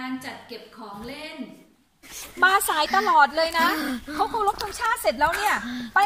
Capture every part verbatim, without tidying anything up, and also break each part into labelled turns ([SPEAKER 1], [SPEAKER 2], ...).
[SPEAKER 1] การจัดเก็บของเล่น
[SPEAKER 2] มาสายตลอดเลยนะ เขาเคารพธงชาติเสร็จแล้วเนี่ยไป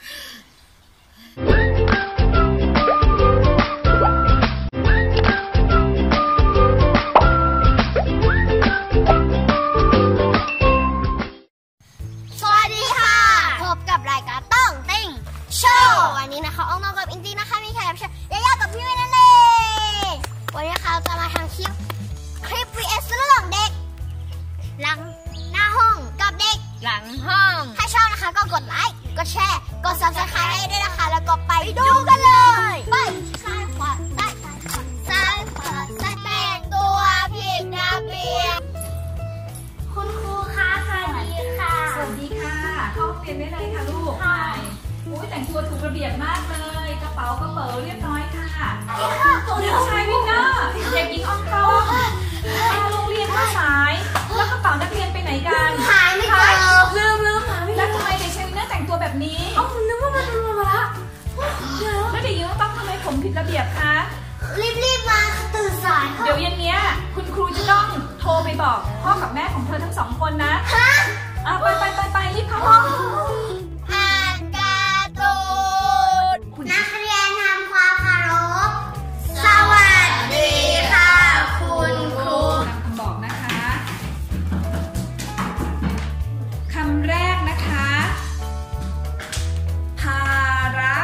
[SPEAKER 3] สวัสดีค่ะพบกับรายการต้องติ้งโชว์วันนี้นะคะอ้อมกับอิงตี้นะคะมีแขกรับเชิญยายากับพี่เวนั่นเองวันนี้เขาจะมาทำคลิปคลิป วี เอส เรื่องเด็กหลังหน้าห้องกับเด็กหลังห้องถ้าชอบนะคะก็กดไลค์กดแชร์กด ซับสไครบ์ ให้ด้วยนะคะแล้วก็ไปดูกันเลยไปซ้ายขวาซ้ายขวาซ้ายขวาซ้ายแต่งตัวผิดระเบียบคุณครูคะสวัสดีค่ะ
[SPEAKER 1] สวัสดีค่ะเข้าเรียนได้เลยค่ะลูกใช่อุ้ยแต่งตัวถูกระเบียบมากเลยกระเป๋ากระเป๋าเรียบร้อยค่ะตัวเด็กชายวินเนอร์เด็กหญิงออมตองมาโรงเรียนมาสายแล้วกระเป๋านักเรียนไปไหนกัน
[SPEAKER 3] หายไม่เจอ
[SPEAKER 1] ลืมลืมแล้วทำไมเด็กชายวินเนอร์แต่งตัวแบบนี้
[SPEAKER 3] เอ้านึกว่ามันมาละ
[SPEAKER 1] แล้วเด็กหญิงออมตองทำไมผมผิดระเบียบคะ
[SPEAKER 3] รีบๆมาตื่นสาย
[SPEAKER 1] เดี๋ยวเย็นนี้คุณครูจะต้องโทรไปบอกพ่อกับแม่ของเธอทั้งสองคนนะ
[SPEAKER 3] ฮะ
[SPEAKER 1] ไปไปไปไปรีบเข้าห้อง
[SPEAKER 3] อ่านการ์ตูนนักเรียนทำความเคารพสวัสดีค่ะคุณครู
[SPEAKER 1] คำบอกนะคะคำแรกนะคะภาระ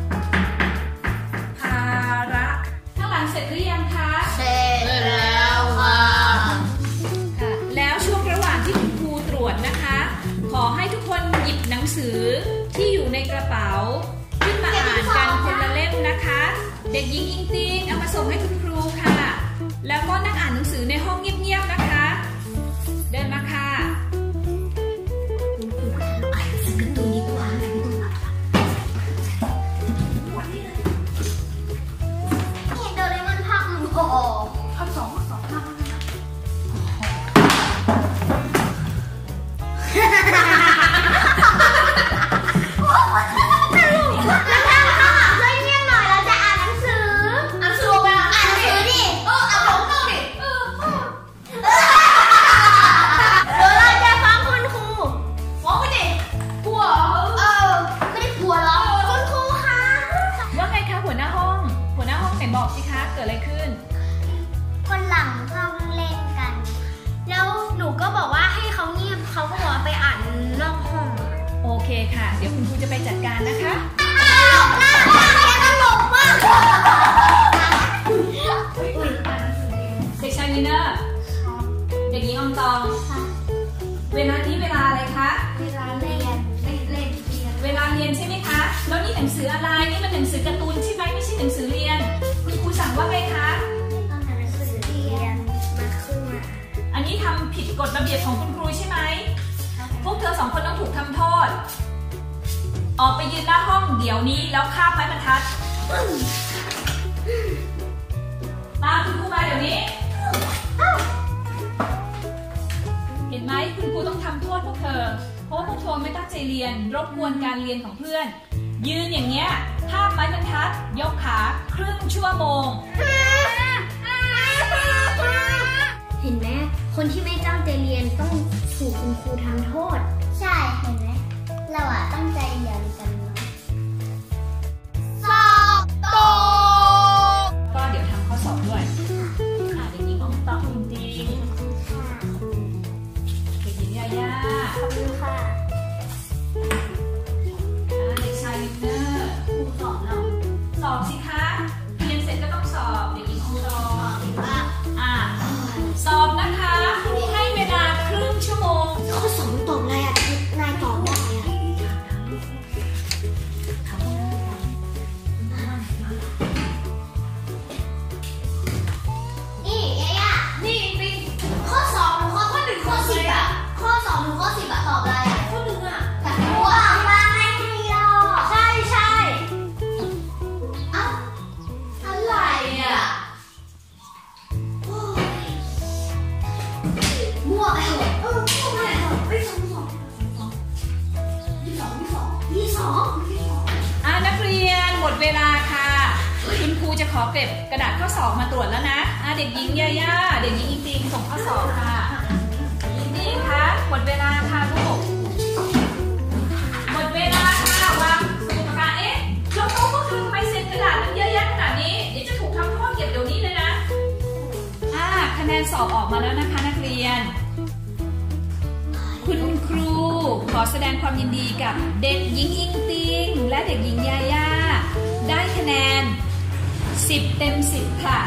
[SPEAKER 1] ภาระข้างหลังเสร็จหรือยังคะ
[SPEAKER 3] เสร็จแล้วค่ะ
[SPEAKER 1] ค่ะแล้วช่วงระหว่างที่คุณครูตรวจนะคะขอให้ทุกคนหยิบหนังสือที่อยู่ในกระเป๋าขึ้นมาอ่านกันคนละเล่มนะคะเด็กหญิงอิงติงเอามาส่งให้คุณครูค่ะแล้วก็นั่งอ่านหนังสือในห้องเงียบๆนะคะเดินมาค่ะ
[SPEAKER 3] คุณครูอ่านหนังสือการ์ตูนดีกว่านี่โดเรมอนภาคหนึ่งโอ้
[SPEAKER 1] ภาคสองภาคสองภาคบอกสิคะเกิดอะไรขึ้น
[SPEAKER 3] คนหลังห้องเล่นกันแล้วหนูก็บอกว่าให้เขาเงียบเขาก็บอกว่าไปอ่านนอกห้อง
[SPEAKER 1] โอเคค่ะเดี๋ยวคุณครูจะไปจัดการนะคะ
[SPEAKER 3] ตลกมากตลกมาก
[SPEAKER 1] เด็กชายวินเนอร์เด็กหญิงออมตองเวลานี้เวลาอะไรคะ
[SPEAKER 3] เวลาเรียนเล่นเล่นเรียน
[SPEAKER 1] เวลาเรียนใช่ไหมคะแล้วนี่หนังสืออะไรนี่มันหนังสือการ์ตูนใช่ไหมไม่ใช่หนังสือเรียนคุณครูสั่งว่าไงคะ
[SPEAKER 3] ต้องหาหนังสือเรียนมาขึ้นมา
[SPEAKER 1] อันนี้ทำผิดกฎระเบียบของคุณครูใช่ไหมพวกเธอสองคนต้องถูกทำโทษออกไปยืนหน้าห้องเดี๋ยวนี้แล้วคาบไม้บรรทัดตามคุณครูมาเดี๋ยวนี้เห็นไหมคุณครูต้องทำโทษพวกเธอเพราะพวกเธอไม่ตั้งใจเรียนรบกวนการเรียนของเพื่อนยืนอย่างเงี้ยคาบไม้บรรทัดยกขาครึ่งชั่วโมง
[SPEAKER 3] เห็นไหมคนที่ไม่ตั้งใจเรียนต้องถูกคุณครูทำโทษใช่เห็นไหมเราอะตั้งใจเรียนกันเนาะสอบตก
[SPEAKER 1] ก็เดี๋ยวทำข้อสอบด้วยอ่าเด็กหญิงออมตองจริงเด็กหญิงยาย่า
[SPEAKER 3] ขอบคุณค่ะ
[SPEAKER 1] เด็กชายวินเนอร์ครูสอบเราสอบสิคะเรียนเสร็จก็ต้องสอบเด็กหญิงออมตองอ่าสอบนะคะครูให้เวลาครึ่งชั่วโมง
[SPEAKER 3] ข้อสอบตอบอะไรอ่ะนายตอบได้อ่ะนี่ยายา
[SPEAKER 1] นี่ปิ๊ง
[SPEAKER 3] ข้อสองหรือข้อข้อหนึ่งข้อสิบอ่ะข้อสองหรือข้อสิบอ่ะตอบอะไรอ่ะ
[SPEAKER 1] ข้อหนึ่งอ่ะ
[SPEAKER 3] แต่ว่ามาให้ทีอ่ะใช่ใช่เอ้าอะไรอ่ะมั่วไปหมดเออมั่วไปหมดไม่สองสองยี่สองยี่สองยี่สอง
[SPEAKER 1] อ่านักเรียนหมดเวลาค่ะคุณครูจะขอเก็บกระดาษข้อสอบมาตรวจแล้วนะอ่าเด็กหญิงยาย่าเด็กหญิงอิงติงส่งข้อสอบค่ะหมดเวลาค่ะลูกหมดเวลาค่ะวางสมุดปากกาเอ๊ะแล้วเขาก็คือทำไมเซ็นกระดาษมันเยอะแยะขนาดนี้เดี๋ยวจะถูกทำโทษเก็บเดี๋ยวนี้เลยนะอ่าคะแนนสอบออกมาแล้วนะคะนักเรียนคุณครูขอแสดงความยินดีกับเด็กหญิงอิงติงและเด็กหญิงยาย่าได้คะแนนสิบเต็มสิบค่ะ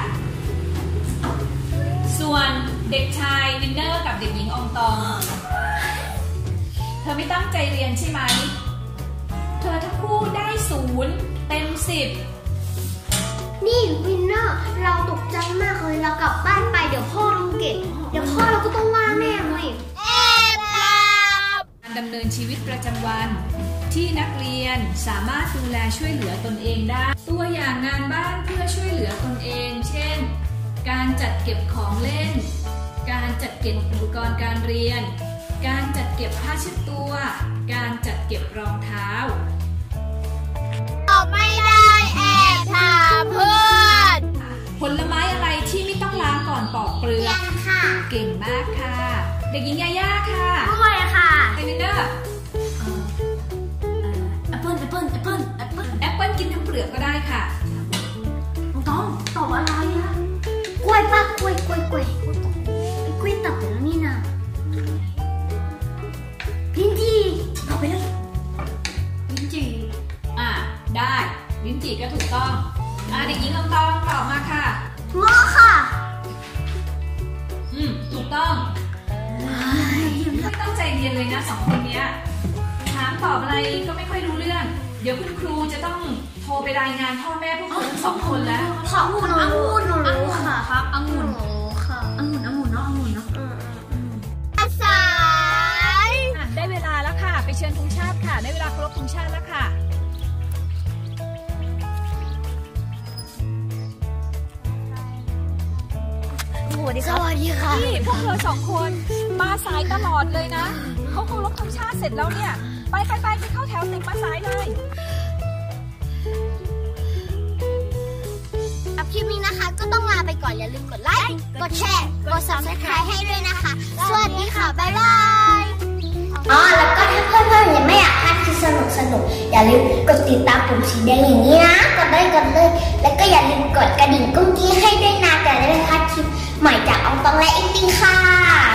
[SPEAKER 1] ส่วนเด็กชายวินเนอร์กับเด็กหญิงอองตองเธอไม่ตั้งใจเรียนใช่ไหมเธอทั้งคู่ได้ศูนย์เต็มสิบ
[SPEAKER 3] นี่วินเนอร์เราตกใจมากเลยเรากลับบ้านไปเดี๋ยวพ่อรู้เก็บเดี๋ยวพ่อเราก็ต้องว่าแม่เลยเอ๊ะ
[SPEAKER 1] การดำเนินชีวิตประจำวันที่นักเรียนสามารถดูแลช่วยเหลือตนเองได้ตัวอย่างงานบ้านเพื่อช่วยเหลือตนเองเช่นการจัดเก็บของเล่นการจัดเก็บอุปกรณ์การเรียนการจัดเก็บผ้าเช็ดตัวการจัดเก็บรองเท้า
[SPEAKER 3] ตอบไม่ได้แอบถามเพื่อน
[SPEAKER 1] ผลไม้อะไรที่ไม่ต้องล้างก่อนปอกเปลือกเก่งมากค่ะเด็กหญิงยาย่าค่ะ
[SPEAKER 3] ด้วยค่ะ
[SPEAKER 1] เด็กวินเนอร์แอปเปิ้ลแอปเปิ้ลแอปเปิ้ลแอปเปิ้ลแอปเปิ้ลกินทั้งเปลือกก็ได้ค่ะ
[SPEAKER 3] ต้องตอบอะไรอะกล้วยปะกล้วยกล้วยกล้วยกล้วยตับแล้วนี่นะลิ้นจี่ตอบไปเลย
[SPEAKER 1] ลิ้นจี่อ่ะได้ลิ้นจี่ก็ถูกต้องอ่ะเด็กหญิงอองตองตอบมาค่ะ
[SPEAKER 3] งอค่ะ
[SPEAKER 1] อืมถูกต้องไม่ตั้งใจเรียนเลยนะสองคนเนี้ยถามตอบอะไรก็ไม่ค่อยรู้เรื่องเดี๋ยวคุณครูจะต้องโทรไปรายงานพ่อแม่พวกคุณทั้งสองคนแล้ว
[SPEAKER 3] องุ่นองุ่นหนูรู้ค่ะ
[SPEAKER 1] ครับองุ่นค่ะองุ่นองุ่นเนาะองุ่นเนาะ
[SPEAKER 3] อาสาย
[SPEAKER 2] ได้เวลาแล้วค่ะไปเชิญธงชาติค่ะได้เวลาเคารพธงชาติแล้วค่ะ
[SPEAKER 3] สวัสดีค่ะสวัสดีค่ะ
[SPEAKER 2] นี่พวกเธอสองคนมาสายตลอดเลยนะเขาเคารพธงชาติเสร็จแล้วเนี่ยไปไปไปไปเข้าแถวติดมาสายเลย
[SPEAKER 3] คลิปนี้นะคะก็ต้องลาไปก่อนอย่าลืมกดไลค์กดแชร์กด ซับสไครบ์ ให้ด้วยนะคะสวัสดีค่ะบ๊ายบายอ๋อแล้วก็ถ้าเพื่อนๆยังไม่อยากพลาดคลิปสนุกสนุกอย่าลืมกดติดตามปุ่มสีแดงอย่างนี้นะกดเลยกดเลยแล้วก็อย่าลืมกดกระดิ่งกุ้งกี้ให้ด้วยนะจะได้ไม่พลาดคลิปใหม่จากอองตองและอิงติงค่ะ